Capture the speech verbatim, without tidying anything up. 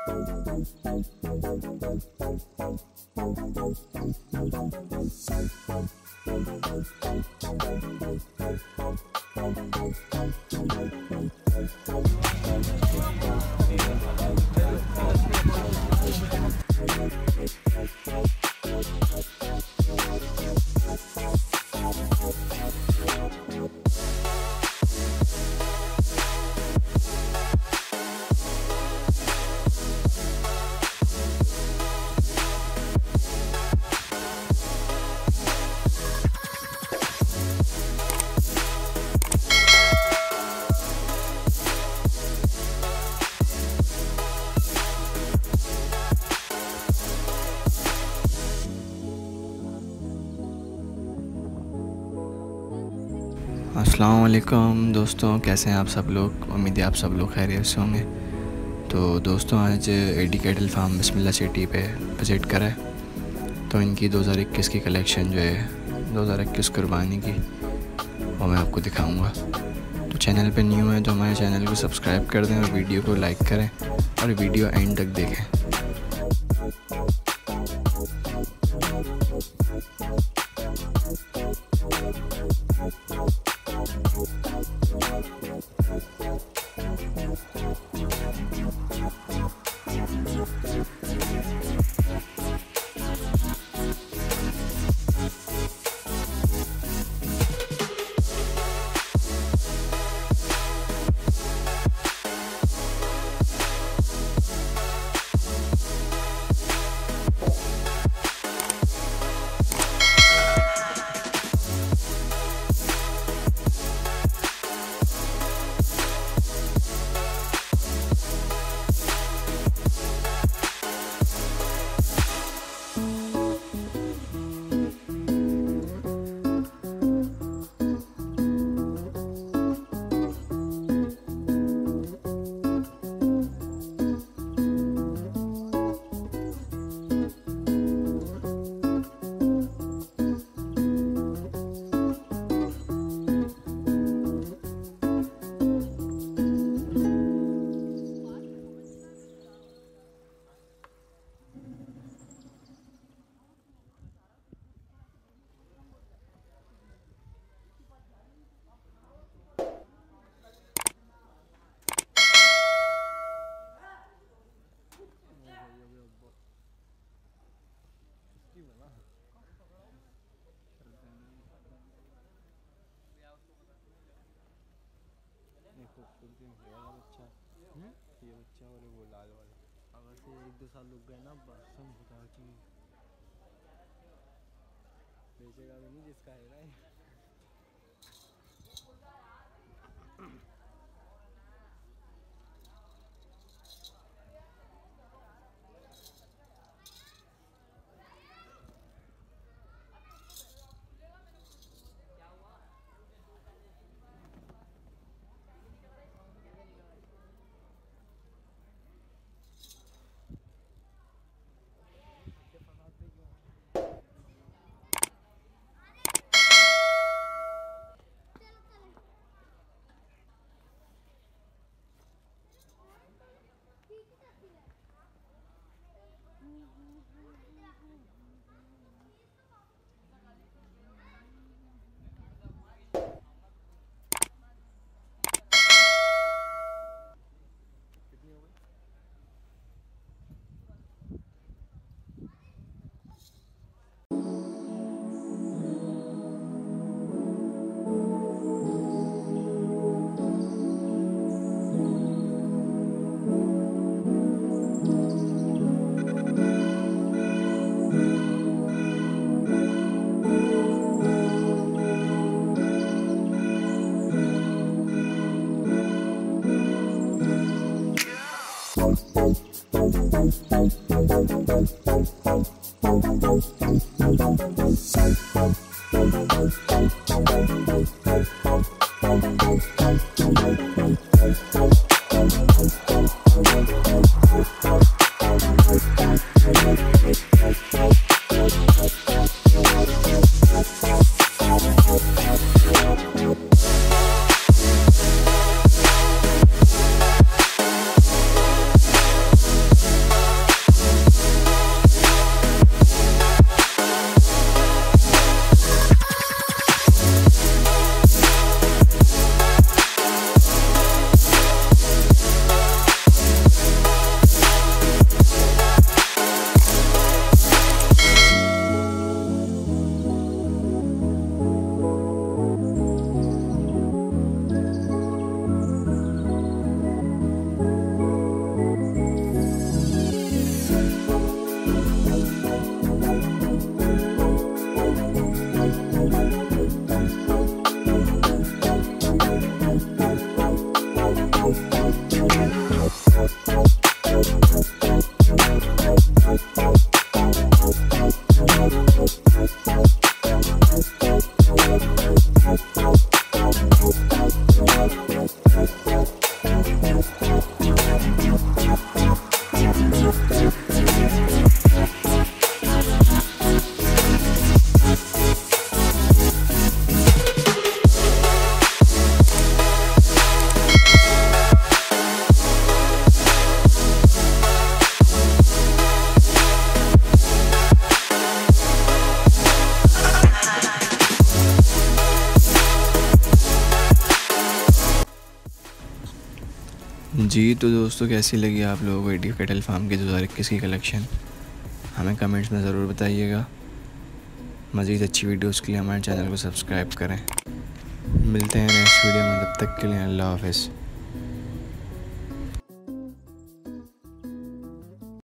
अस्सलाम वालेकुम दोस्तों, कैसे हैं आप सब लोग। उम्मीद है आप सब लोग खैरियत से होंगे। तो दोस्तों आज AD cattle farm Bismillah city पे विज़िट करा है। तो इनकी दो हज़ार इक्कीस की कलेक्शन जो है दो हज़ार इक्कीस कुर्बानी की वो मैं आपको दिखाऊंगा। तो चैनल पे न्यू है तो हमारे चैनल को सब्सक्राइब कर दें और वीडियो को लाइक करें और वीडियो एंड तक देखें। ये बच्चा और वो लाल वाला अगर से एक दो साल रुक गए ना बस हम बता चाहिए बेचेगा भी नहीं जिसका है ना। जी तो दोस्तों, कैसी लगी आप लोगों को एडी कैटल फार्म की दो हज़ार इक्कीस की कलेक्शन? हमें कमेंट्स में ज़रूर बताइएगा। मज़ीद अच्छी वीडियोस के लिए हमारे चैनल को सब्सक्राइब करें। मिलते हैं नेक्स्ट वीडियो में, तब तक के लिए अल्लाह हाफ़िज़।